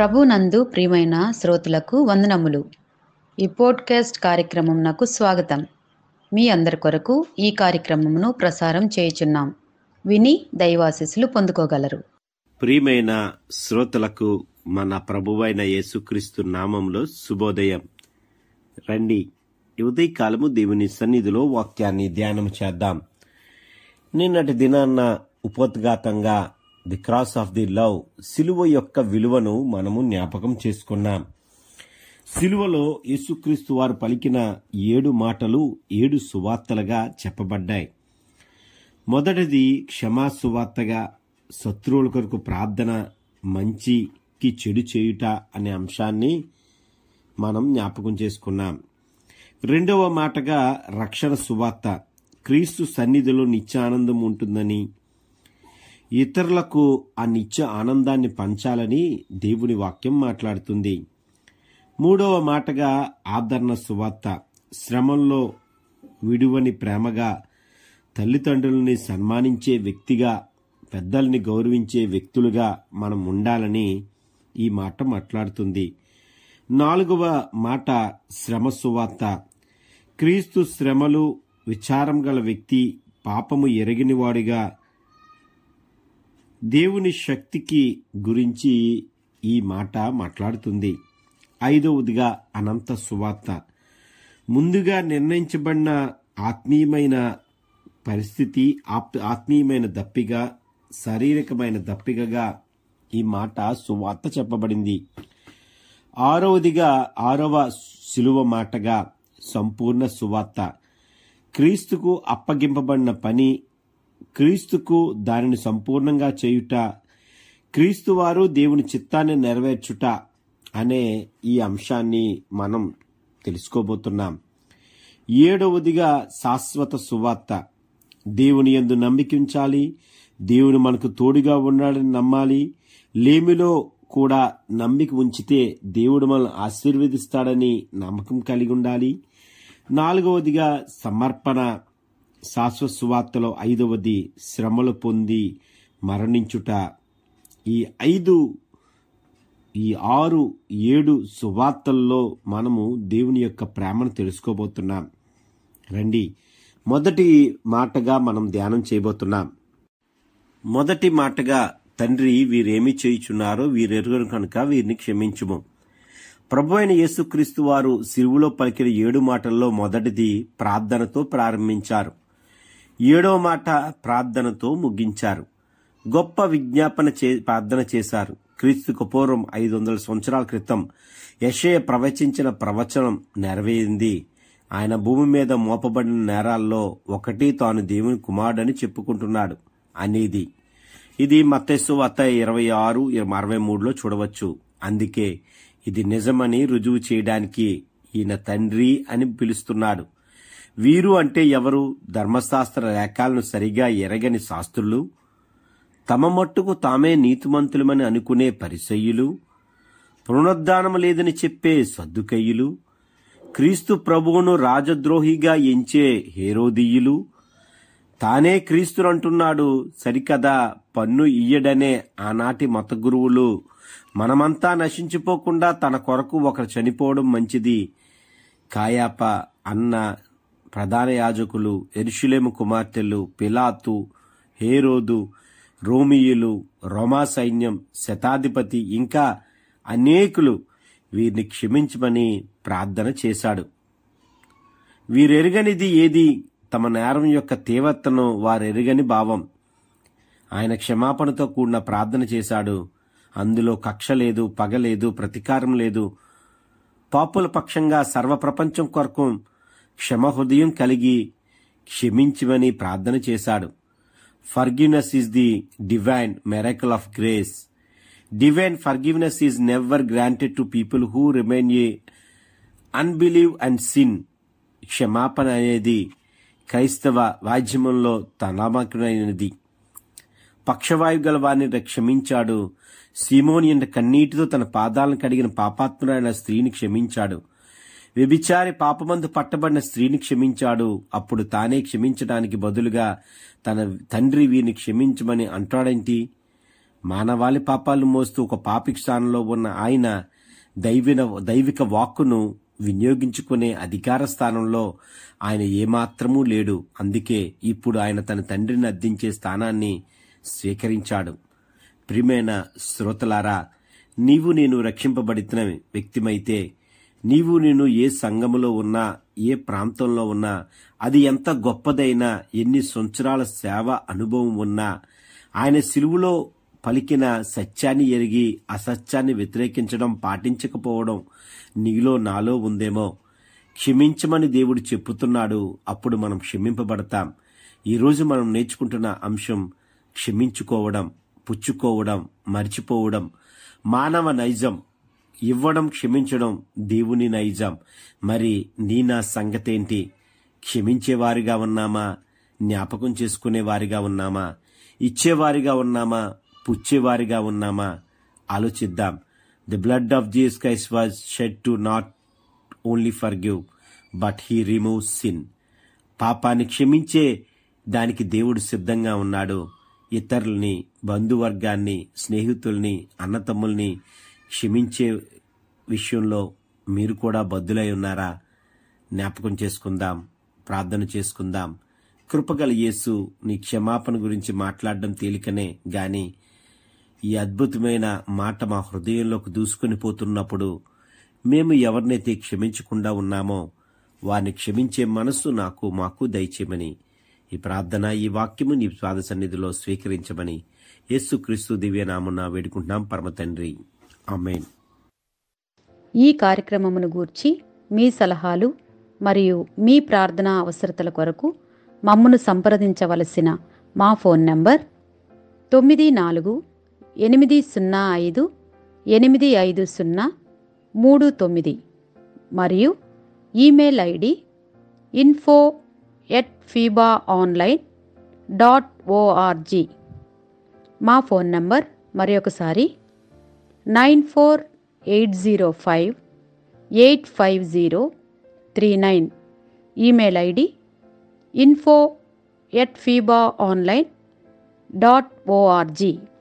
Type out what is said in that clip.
ప్రభునందు ప్రియమైన శ్రోతలకు వందనములు. ఈ పోడ్కాస్ట్ కార్యక్రమం నాకు స్వాగతం. మీ అందరి కొరకు ఈ కార్యక్రమమును ప్రసారం చేయుచున్నాం. విని దైవాశీస్సులు పొందుకోగలరు. ప్రియమైన శ్రోతలకు మన ప్రభువైన యేసుక్రీస్తు నామంలో శుభోదయం. రండి, ఉదయకాలము దేవుని సన్నిధిలో వాక్యాన్ని ధ్యానం చేద్దాం. నిన్నటి దినాన్న ఉపోద్ఘాతంగా the cross of the love, సిలువ యొక్క విలువను మనము జ్ఞాపకం చేసుకున్నాం. సిలువలో యేసుక్రీస్తు వారు పలికిన 7 మాటలు 7 సువార్తలుగా చెప్పబడ్డాయి. మొదటిది క్షమా సువార్తగా, శత్రువుల కొరకు ప్రార్థన, మంచికి చెడు చేయుట అనే అంశాన్ని మనం జ్ఞాపకం చేసుకున్నాం. రెండవ మాటగా రక్షణ సువార్త, క్రీస్తు సన్నిధిలో నిత్యానందం ఉంటుందని, ఇతరులకు ఆ నిత్య ఆనందాన్ని పంచాలని దేవుని వాక్యం మాట్లాడుతుంది. మూడవ మాటగా ఆదరణ సువార్త, శ్రమంలో విడువని ప్రేమగా, తల్లిదండ్రులని సన్మానించే వ్యక్తిగా, పెద్దల్ని గౌరవించే వ్యక్తులుగా మనం ఉండాలని ఈ మాట మాట్లాడుతుంది. నాలుగవ మాట శ్రమ సువార్త, క్రీస్తు శ్రమలు, విచారం గల వ్యక్తి, పాపము ఎరగినవాడిగా, దేవుని శక్తికి గురించి ఈ మాట మాట్లాడుతుంది. ఐదవదిగా అనంత సువార్త, ముందుగా నిర్ణయించబడిన ఆత్మీయమైన పరిస్థితి, ఆత్మీయమైన దప్పిక, శారీరకమైన దప్పికగా ఈ మాట సువార్త చెప్పబడింది. ఆరవ శిలువ మాటగా సంపూర్ణ సువార్త, క్రీస్తుకు అప్పగింపబడిన పని, క్రీస్తుకు దానిని సంపూర్ణంగా చేయుట, క్రీస్తు వారు దేవుని చిత్తాన్ని నెరవేర్చుట అనే ఈ అంశాన్ని మనం తెలుసుకోబోతున్నాం. ఏడవదిగా శాశ్వత సువార్త, దేవుని యందు నమ్మిక ఉంచాలి, దేవుడు మనకు తోడుగా ఉన్నాడని నమ్మాలి, లేమిలో కూడా నమ్మిక ఉంచితే దేవుడు మనల్ని ఆశీర్వదిస్తాడని నమ్మకం కలిగి ఉండాలి. నాలుగవదిగా సమర్పణ, శాశ్వత సువార్తలో ఐదవది శ్రమలు పొంది మరణించుట. ఈ 6, 7 సువార్తల్లో మనము దేవుని యొక్క ప్రేమను తెలుసుకోబోతున్నాం. రండి, మొదటి మాటగా మనం ధ్యానం చేయబోతున్నాం. మొదటి మాటగా, తండ్రి వీరేమి చేయుచున్నారో వీరెరుగరు కనుక వీరిని క్షమించుము. ప్రభు అయిన యేసుక్రీస్తు వారు సిలువలో పలికిన 7 మాటల్లో మొదటిది ప్రార్థనతో ప్రారంభించారు. 7వ మాట ప్రార్థనతో ముగించారు. గొప్ప విజ్ఞాపన ప్రార్థన చేశారు. క్రీస్తుకు పూర్వం 500 సంవత్సరాల క్రితం యెషయా ప్రవచించిన ప్రవచనం నెరవేరింది. ఆయన భూమి మీద మోపబడిన నేరాల్లో ఒకటి తాను దేవుని కుమారుడని చెప్పుకుంటున్నాడు అనేది. ఇది మత్తయి సువార్త 26-63లో చూడవచ్చు. అందుకే ఇది నిజమని రుజువు చేయడానికి ఈయన తండ్రి అని పిలుస్తున్నాడు. వీరు అంటే ఎవరు? ధర్మశాస్త్ర లేఖలను సరిగా ఎరగని శాస్త్రులు, తమ మట్టుకు తామే నీతిమంతులమని అనుకునే పరిసయ్యులు, పునరుద్ధానం లేదని చెప్పే సద్దుకయ్యులు, క్రీస్తు ప్రభువును రాజద్రోహిగా ఎంచే హేరోదీయులు, తానే క్రీస్తునంటున్నాడు సరికదా పన్ను ఇయ్యడనే ఆనాటి మత గురువులు, మనమంతా నశించిపోకుండా తన కొరకు ఒకరు చనిపోవడం మంచిది, కాయాప, అన్న, ప్రధాన యాజకులు, యెరూషలేము కుమార్తెలు, పిలాతు, హేరోదు, రోమియులు, రోమా సైన్యం, శతాధిపతి, ఇంకా అనేకులు వీరిని క్షమించమని ప్రార్థన చేశాడు. వీరెరుగనిది ఏది? తమ నేరం యొక్క తీవ్రతను వారెరుగని భావం. ఆయన క్షమాపణతో కూడిన ప్రార్థన చేశాడు. అందులో కక్ష లేదు, పగ లేదు, ప్రతీకారం లేదు. పాపుల పక్షంగా సర్వప్రపంచం కొరకు క్షమ హృదయం కలిగి క్షమించమని ప్రార్థన చేశాడు. Forgiveness is the divine miracle of grace. Divine forgiveness is never granted to people who remain a unbelieve and sin. క్షమాపణ అనేది క్రైస్తవ వాద్యమంలో తనామకునైనది. పక్షవాయు గల వారిని క్షమించాడు. సీమోని కన్నీటితో తన పాదాలను కడిగిన పాపాత్ముడైన స్త్రీని క్షమించాడు. వ్యభిచారి పాపమందు పట్టబడిన స్త్రీని క్షమించాడు. అప్పుడు తానే క్షమించడానికి బదులుగా తన తండ్రి వీరిని క్షమించమని అంటాడేంటి? మానవాళి పాపాలు మోస్తూ ఒక పాపి స్థానంలో ఉన్న ఆయన దైవిక వాక్కును వినియోగించుకునే అధికార స్థానంలో ఆయన ఏమాత్రమూ లేడు. అందుకే ఇప్పుడు ఆయన తన తండ్రిని అర్థించే స్థానాన్ని స్వీకరించాడు. ప్రియమైన శ్రోతలారా, నీవు నేను రక్షింపబడిన వ్యక్తిమైతే, నీవు నేను ఏ సంఘములో ఉన్నా, ఏ ప్రాంతంలో ఉన్నా, అది ఎంత గొప్పదైనా, ఎన్ని సంవత్సరాల సేవ అనుభవం ఉన్నా, ఆయన సిలువలో పలికిన సత్యాన్ని ఎరిగి అసత్యాన్ని వ్యతిరేకించడం, పాటించకపోవడం నీలో నాలో ఉందేమో. క్షమించమని దేవుడు చెప్పుతున్నాడు. అప్పుడు మనం క్షమింపబడతాం. ఈరోజు మనం నేర్చుకుంటున్న అంశం క్షమించుకోవడం, పుచ్చుకోవడం, మర్చిపోవడం. మానవ నైజం ఇవ్వడం, క్షమించడం దేవుని నైజం. మరి నా సంగతేంటి? క్షమించేవారిగా ఉన్నామా? జ్ఞాపకం చేసుకునేవారిగా ఉన్నామా? ఇచ్చేవారిగా ఉన్నామా? పుచ్చేవారిగా ఉన్నామా? ఆలోచిద్దాం. The blood of Jesus Christ was shed to not only forgive but he removes sin. పాపాన్ని క్షమించే దానికి దేవుడు సిద్ధంగా ఉన్నాడు. ఇతరుల్ని, బంధువర్గాన్ని, స్నేహితుల్ని, అన్నతమ్ముల్ని క్షమించే విషయంలో మీరు కూడా బద్దులై ఉన్నారా? జ్ఞాపకం చేసుకుందాం, ప్రార్థన చేసుకుందాం. కృపగల యేసు, నీ క్షమాపణ గురించి మాట్లాడడం తేలికనే గాని ఈ అద్భుతమైన మాట మా హృదయంలోకి దూసుకొని పోతున్నప్పుడు మేము ఎవరినైతే క్షమించకుండా ఉన్నామో వారిని క్షమించే మనస్సు మాకు దయచేయమని ఈ ప్రార్థన, ఈ వాక్యము నీ పాద సన్నిధిలో స్వీకరించమని యేసుక్రీస్తు దివ్యనామమున వేడుకుంటున్నాం పరమ తండ్రి. ఆమేన్. ఈ కార్యక్రమమును గూర్చి మీ సలహాలు మరియు మీ ప్రార్థనా అవసరతల కొరకు మమ్మను సంప్రదించవలసిన మా ఫోన్ నంబర్ 944585085039 మరియు ఈమెయిల్ ఐడి info@fibaonline.org. మా ఫోన్ నంబర్ మరొకసారి 9480585039. Email ID info@fibaonline.org.